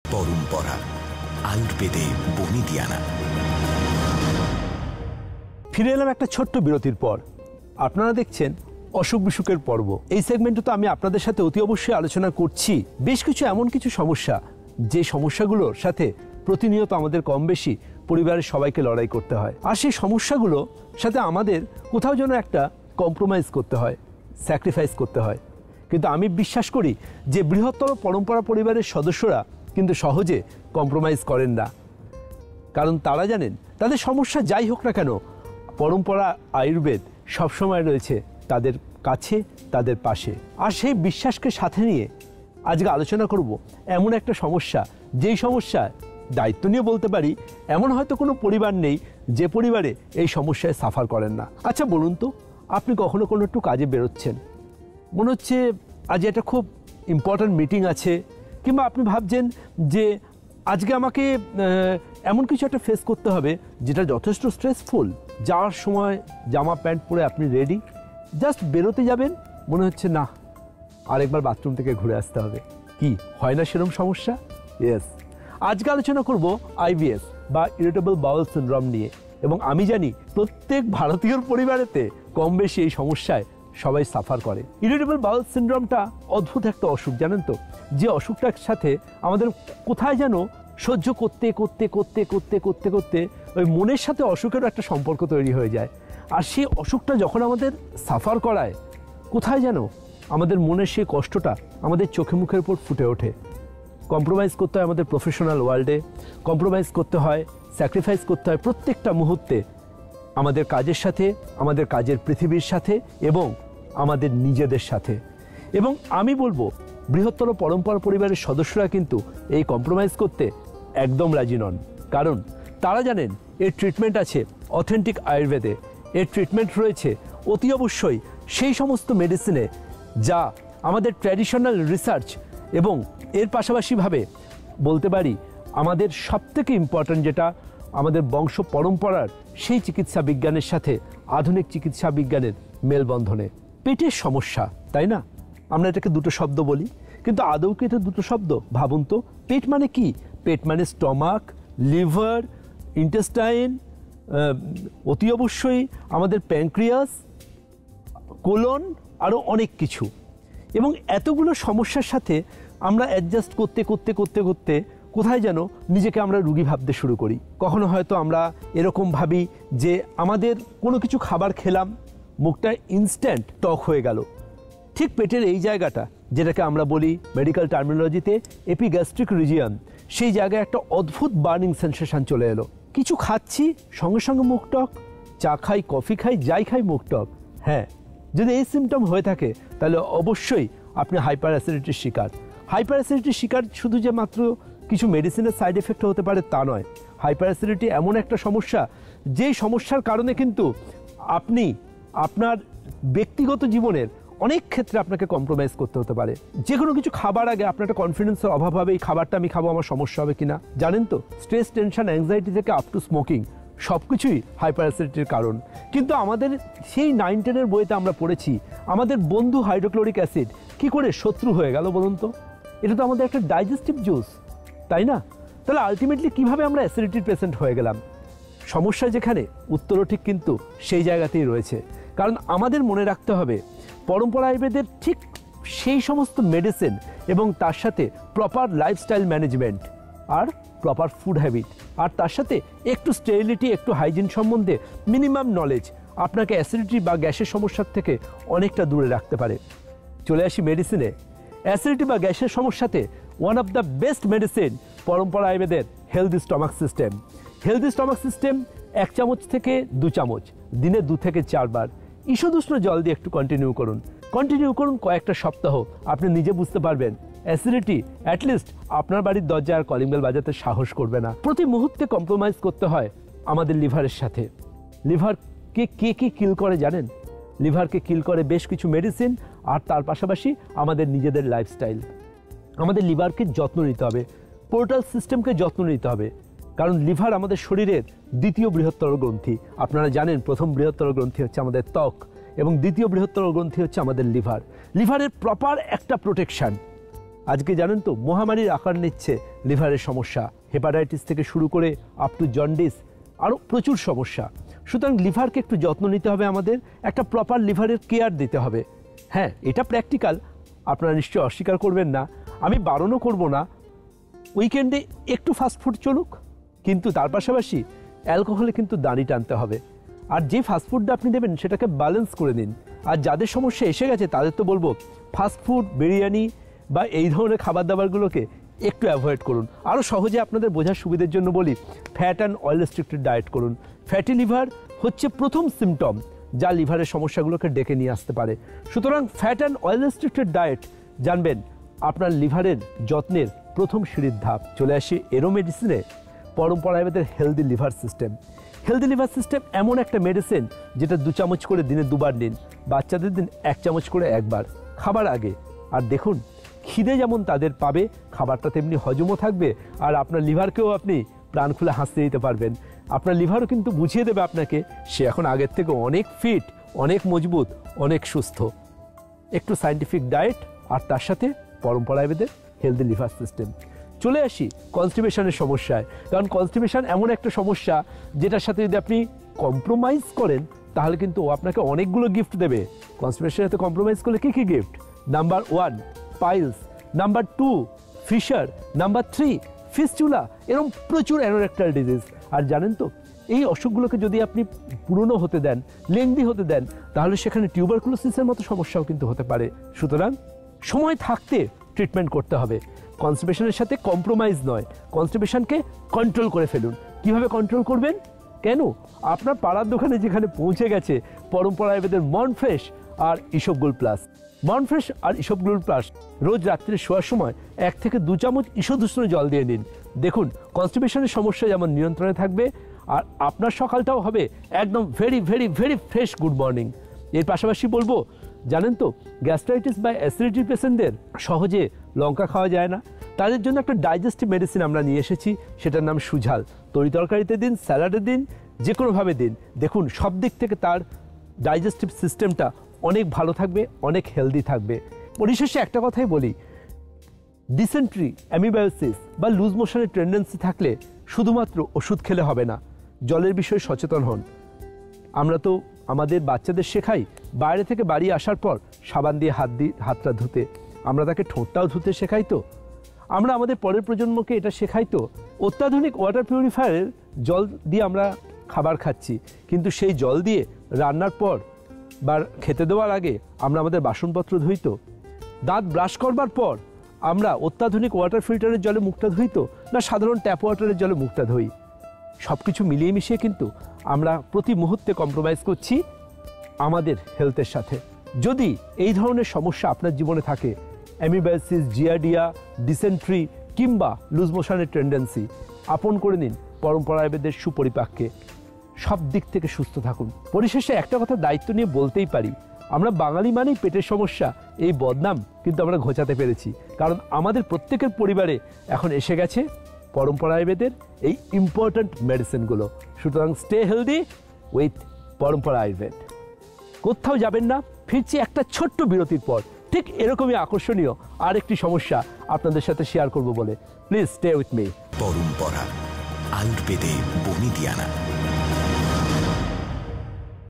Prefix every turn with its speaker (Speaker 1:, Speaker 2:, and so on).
Speaker 1: পরম্পরা আয়ুর্বেদে বনিদিয়ানা।
Speaker 2: ফিরে এলাম একটা ছোট্ট বিরতির পর। আপনারা দেখছেন অসুখ বিসুখের পর্ব। এই সেগমেন্টে তো আমি আপনাদের সাথে অতি অবশ্যই আলোচনা করছি বেশ কিছু এমন কিছু সমস্যা, যে সমস্যাগুলোর সাথে প্রতিনিয়ত আমাদের কম বেশি পরিবারের সবাইকে লড়াই করতে হয়। আর সেই সমস্যাগুলো সাথে আমাদের কোথাও যেন একটা কম্প্রোমাইজ করতে হয়, স্যাক্রিফাইস করতে হয়। কিন্তু আমি বিশ্বাস করি যে বৃহত্তর পরম্পরা পরিবারের সদস্যরা কিন্তু সহজে কম্প্রোমাইজ করেন না, কারণ তারা জানেন তাদের সমস্যা যাই হোক না কেন পরম্পরা আয়ুর্বেদ সবসময় রয়েছে তাদের কাছে, তাদের পাশে। আর সেই বিশ্বাসকে সাথে নিয়ে আজকে আলোচনা করব এমন একটা সমস্যা, যেই সমস্যা দায়িত্ব নিয়ে বলতে পারি এমন হয়তো কোনো পরিবার নেই যে পরিবারে এই সমস্যায় সাফার করেন না। আচ্ছা বলুন তো, আপনি কখনো কোনো একটু কাজে বেরোচ্ছেন, মনে হচ্ছে আজ একটা খুব ইম্পর্ট্যান্ট মিটিং আছে, কিংবা আপনি ভাবছেন যে আজকে আমাকে এমন কিছু একটা ফেস করতে হবে যেটা যথেষ্ট স্ট্রেসফুল। যাওয়ার সময় জামা প্যান্ট পরে আপনি রেডি, জাস্ট বেরোতে যাবেন, মনে হচ্ছে না আরেকবার বাথরুম থেকে ঘুরে আসতে হবে। কি হয় না সেরকম সমস্যা? ইয়েস, আজকে আলোচনা করব আইবিএস বা ইরিটেবল বাউল সিনড্রোম নিয়ে। এবং আমি জানি প্রত্যেক ভারতীয় পরিবারেতে কম বেশি এই সমস্যায় সবাই সাফার করে। ইরিটেবল বাউল সিনড্রোমটা অদ্ভুত একটা অসুখ, জানেন তো, যে অসুখটার সাথে আমাদের কোথায় যেন সহ্য করতে করতে করতে করতে করতে করতে ওই মনের সাথে অসুখেরও একটা সম্পর্ক তৈরি হয়ে যায়। আর সেই অসুখটা যখন আমাদের সাফার করায়, কোথায় যেন আমাদের মনের সেই কষ্টটা আমাদের চোখে মুখের উপর ফুটে ওঠে। কম্প্রোমাইজ করতে হয় আমাদের প্রফেশনাল ওয়ার্ল্ডে, কম্প্রোমাইজ করতে হয়, স্যাক্রিফাইস করতে হয় প্রত্যেকটা মুহূর্তে আমাদের কাজের সাথে, আমাদের কাজের পৃথিবীর সাথে এবং আমাদের নিজেদের সাথে। এবং আমি বলবো বৃহত্তর পরম্পরা পরিবারের সদস্যরা কিন্তু এই কম্প্রোমাইজ করতে একদম রাজি নন, কারণ তারা জানেন এর ট্রিটমেন্ট আছে অথেন্টিক আয়ুর্বেদে। এর ট্রিটমেন্ট রয়েছে অতি অবশ্যই সেই সমস্ত মেডিসিনে যা আমাদের ট্র্যাডিশনাল রিসার্চ এবং এর পাশাপাশিভাবে বলতে পারি আমাদের সবথেকে ইম্পর্ট্যান্ট যেটা আমাদের বংশ পরম্পরার সেই চিকিৎসা বিজ্ঞানের সাথে আধুনিক চিকিৎসা বিজ্ঞানের মেলবন্ধনে। পেটের সমস্যা, তাই না? আমরা এটাকে দুটো শব্দ বলি, কিন্তু আদৌ কি এটা দুটো শব্দ? ভাবুন তো, পেট মানে কি? পেট মানে স্টমাক, লিভার, ইন্টেস্টাইন, অতি অবশ্যই আমাদের প্যানক্রিয়াস, কোলন, আরও অনেক কিছু। এবং এতগুলো সমস্যার সাথে আমরা অ্যাডজাস্ট করতে করতে করতে করতে কোথায় যেন নিজেকে আমরা রুগী ভাবতে শুরু করি। কখনো হয়তো আমরা এরকম ভাবি যে আমাদের কোনো কিছু খাবার খেলাম, মুখটা ইনস্ট্যান্ট টক হয়ে গেল। ঠিক পেটের এই জায়গাটা, যেটাকে আমরা বলি মেডিকেল টার্মিনোলজিতে এপিগ্যাস্ট্রিক রিজিয়ন, সেই জায়গায় একটা অদ্ভুত বার্নিং সেন্সেশন চলে এলো। কিছু খাচ্ছি, সঙ্গে সঙ্গে মুখ টক, চা খাই, কফি খাই, যাই খাই, মুখ টক। হ্যাঁ, যদি এই সিমটম হয়ে থাকে তাহলে অবশ্যই আপনি হাইপার অ্যাসিডিটির শিকার। হাইপার অ্যাসিডিটির শিকার শুধু যে মাত্র কিছু মেডিসিনের সাইড এফেক্ট হতে পারে তা নয়। হাইপার অ্যাসিডিটি এমন একটা সমস্যা, যেই সমস্যার কারণে কিন্তু আপনি আপনার ব্যক্তিগত জীবনের অনেক ক্ষেত্রে আপনাকে কম্প্রোমাইজ করতে হতে পারে। যে কোনো কিছু খাবার আগে আপনার একটা কনফিডেন্সের অভাব হবে, এই খাবারটা আমি খাবো, আমার সমস্যা হবে কিনা। জানেন তো, স্ট্রেস, টেনশন, অ্যাংজাইটি থেকে আপ টু স্মোকিং সব কিছুই হাইপার অ্যাসিডিটির কারণ। কিন্তু আমাদের সেই 9-10-এর বইতে আমরা পড়েছি আমাদের বন্ধু হাইড্রোক্লোরিক অ্যাসিড কী করে শত্রু হয়ে গেল বলুন তো? এটা তো আমাদের একটা ডাইজেস্টিভ জুস, তাই না? তাহলে আলটিমেটলি কীভাবে আমরা অ্যাসিডিটির পেশেন্ট হয়ে গেলাম? সমস্যা যেখানে, উত্তরও ঠিক কিন্তু সেই জায়গাতেই রয়েছে। কারণ আমাদের মনে রাখতে হবে পরম্পরা আয়ুর্বেদের ঠিক সেই সমস্ত মেডিসিন এবং তার সাথে প্রপার লাইফস্টাইল ম্যানেজমেন্ট আর প্রপার ফুড হ্যাবিট, আর তার সাথে একটু স্টেরিলিটি, একটু হাইজিন সম্বন্ধে মিনিমাম নলেজ আপনাকে অ্যাসিডিটি বা গ্যাসের সমস্যার থেকে অনেকটা দূরে রাখতে পারে। চলে আসি মেডিসিনে। অ্যাসিডিটি বা গ্যাসের সমস্যাতে one of the best medicine Parampara আয়ুর্বেদের healthy stomach system. Healthy stomach system 1 চামচ থেকে 2 চামচ দিনে 2 থেকে 4 বার ঈষদুষ্ণ জল দিয়ে একটু কন্টিনিউ করুন কয়েকটা সপ্তাহ। আপনি নিজে বুঝতে পারবেন অ্যাসিডিটি অ্যাটলিস্ট আপনার বাড়ির দরজায় আর কলিং বেল বাজাতে সাহস করবে না। প্রতি মুহূর্তে কম্প্রোমাইজ করতে হয় আমাদের লিভারের সাথে। লিভারকে কে কিল করে জানেন? লিভারকে কিল করে বেশ কিছু মেডিসিন, আর তার পাশাপাশি আমাদের নিজেদের লাইফস্টাইল। আমাদের লিভারকে যত্ন নিতে হবে, পোর্টাল সিস্টেমকে যত্ন নিতে হবে, কারণ লিভার আমাদের শরীরের দ্বিতীয় বৃহত্তর গ্রন্থি। আপনারা জানেন প্রথম বৃহত্তর গ্রন্থি হচ্ছে আমাদের ত্বক এবং দ্বিতীয় বৃহত্তর গ্রন্থি হচ্ছে আমাদের লিভার। লিভারের প্রপার একটা প্রোটেকশন আজকে জানেন তো মহামারীর আকার নিচ্ছে লিভারের সমস্যা, হেপাটাইটিস থেকে শুরু করে আপ টু জন্ডিস, আরও প্রচুর সমস্যা। সুতরাং লিভারকে একটু যত্ন নিতে হবে, আমাদের একটা প্রপার লিভারের কেয়ার দিতে হবে। হ্যাঁ, এটা প্র্যাকটিক্যাল, আপনারা নিশ্চয়ই অস্বীকার করবেন না, আমি বারণও করব না। উইকেন্ডে একটু ফাস্টফুড চলুক, কিন্তু তার পাশাপাশি অ্যালকোহলে কিন্তু দাঁড়ি টানতে হবে। আর যে ফাস্টফুডটা আপনি দেবেন সেটাকে ব্যালেন্স করে নিন। আর যাদের সমস্যা এসে গেছে তাদের তো বলবো ফাস্টফুড, বিরিয়ানি বা এই ধরনের খাবার দাবারগুলোকে একটু অ্যাভয়েড করুন। আরও সহজে আপনাদের বোঝার সুবিধার জন্য বলি, fat and oil restricted diet করুন। ফ্যাটি লিভার হচ্ছে প্রথম সিমটম যা লিভারের সমস্যাগুলোকে ডেকে নিয়ে আসতে পারে। সুতরাং fat and oil restricted diet জানবেন আপনার লিভারের যত্নের প্রথম সিঁড়ির ধাপ। চলে আসি এরো মেডিসিনে, পরম্পরা আয়ুর্বেদের healthy liver system. Healthy liver system এমন একটা মেডিসিন যেটা 2 চামচ করে দিনে 2 বার নিন, বাচ্চাদের দিন 1 চামচ করে 1 বার খাবার আগে। আর দেখুন খিদে যেমন তাদের পাবে, খাবারটা তেমনি হজমও থাকবে, আর আপনার লিভারকেও আপনি প্রাণ খুলে হাসতে দিতে পারবেন। আপনার লিভারও কিন্তু বুঝিয়ে দেবে আপনাকে সে এখন আগের থেকে অনেক ফিট, অনেক মজবুত, অনেক সুস্থ। একটু সায়েন্টিফিক ডায়েট আর তার সাথে পরম্পরা আয়ুর্বেদের হেলদি লিভার সিস্টেম। চলে আসি কনস্টিপেশনের সমস্যায়, কারণ কনস্টিপেশন এমন একটা সমস্যা যেটার সাথে যদি আপনি কম্প্রোমাইজ করেন তাহলে কিন্তু ও আপনাকে অনেকগুলো গিফট দেবে। কনস্টিপেশনের সাথে কম্প্রোমাইজ করলে কী কী gift? Number 1 piles, number 2 fissure, number 3 fistula, এরকম প্রচুর অ্যানোরেক্টাল ডিজিজ। আর জানেন তো এই অসুখগুলোকে যদি আপনি পুরনো হতে দেন, লেংদি হতে দেন, তাহলে সেখানে টিউবারকুলোসিসের মতো সমস্যাও কিন্তু হতে পারে। সুতরাং সময় থাকতে ট্রিটমেন্ট করতে হবে। কনস্টিপেশনের সাথে কম্প্রোমাইজ নয়, কনস্টিপেশনকে কন্ট্রোল করে ফেলুন। কিভাবে কন্ট্রোল করবেন? কেন, আপনার পাড়ার দোকানে যেখানে পৌঁছে গেছে পরম্পরা আয়ুর্বেদের মনফ্রেশ আর ইসবগুল প্লাস। মনফ্রেশ আর ইসবগুল প্লাস রোজ রাত্রে শোয়ার সময় 1 থেকে 2 চামচ ঈষদুষ্ণ জল দিয়ে নিন। দেখুন কনস্টিপেশনের সমস্যা যেমন নিয়ন্ত্রণে থাকবে, আর আপনার সকালটাও হবে একদম very very very fresh good morning. এর পাশাপাশি বলবো, জানেন তো গ্যাস্ট্রাইটিস বা অ্যাসিডিটি পেশেন্টদের সহজে লঙ্কা খাওয়া যায় না, তাদের জন্য একটা ডাইজেস্টিভ মেডিসিন আমরা নিয়ে এসেছি, সেটার নাম সুঝাল। তরি তরকারিতে দিন, স্যালাডে দিন, যে কোনোভাবে দিন, দেখুন সব দিক থেকে তার ডাইজেস্টিভ সিস্টেমটা অনেক ভালো থাকবে, অনেক হেলদি থাকবে। পরিশেষে একটা কথাই বলি, ডিসেন্ট্রি, অ্যামিবায়োসিস বা লুজ মোশনের টেন্ডেন্সি থাকলে শুধুমাত্র ওষুধ খেলে হবে না, জলের বিষয়ে সচেতন হন। আমরা তো আমাদের বাচ্চাদের শেখাই বাইরে থেকে বাড়ি আসার পর সাবান দিয়ে হাতটা ধুতে, আমরা তাকে ঠোঁটটাও ধুতে শেখাই। তো আমরা আমাদের পরের প্রজন্মকে এটা শেখাই তো। অত্যাধুনিক ওয়াটার পিউরিফায়ারের জল দিয়ে আমরা খাবার খাচ্ছি, কিন্তু সেই জল দিয়ে রান্নার পর বা খেতে দেওয়ার আগে আমরা আমাদের বাসনপত্র ধুই তো। দাঁত ব্রাশ করবার পর আমরা অত্যাধুনিক ওয়াটার ফিল্টারের জলে মুখটা ধুই তো, না সাধারণ ট্যাপ ওয়াটারের জলে মুখটা ধুই? সব কিছু মিলিয়ে মিশিয়ে কিন্তু আমরা প্রতি মুহূর্তে কম্প্রোমাইজ করছি আমাদের হেলথের সাথে। যদি এই ধরনের সমস্যা আপনার জীবনে থাকে, অ্যামিবায়োসিস, জিয়ার্ডিয়া, ডিসেন্ট্রি কিংবা লুজ মোশনের টেন্ডেন্সি, আপন করে নিন পরম্পরা আয়ুর্বেদের সুপরিপাককে। সব দিক থেকে সুস্থ থাকুন। পরিশেষে একটা কথা দায়িত্ব নিয়ে বলতেই পারি, আমরা বাঙালি মানেই পেটের সমস্যা, এই বদনাম কিন্তু আমরা ঘোচাতে পেরেছি, কারণ আমাদের প্রত্যেকের পরিবারে এখন এসে গেছে পরম্পরা আয়ুর্বেদের এই ইম্পর্ট্যান্ট মেডিসিনগুলো। সুতরাং স্টে হেলদি উইথ পরম্পরা আয়ুর্বেদ। কোথাও যাবেন না, ফিরছি একটা ছোট্ট বিরতির পর ঠিক এরকমই আকর্ষণীয় আরেকটি সমস্যা আপনাদের সাথে শেয়ার করব বলে। Please stay with me.
Speaker 1: Parampara আয়ুর্বেদে বনিদিয়ানা।